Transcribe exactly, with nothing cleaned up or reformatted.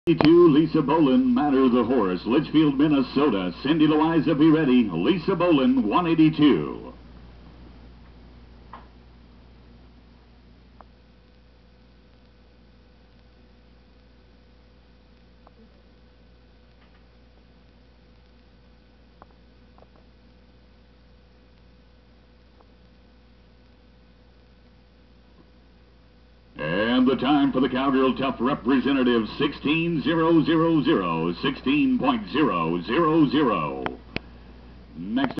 Two, Lisa Bollin, Matter the Horse, Litchfield, Minnesota. Cindy Louisa, be ready. Lisa Bollin, one eighty-two. And the time for the Cowgirl Tough representative, sixteen zero zero zero, sixteen point zero zero zero. Next.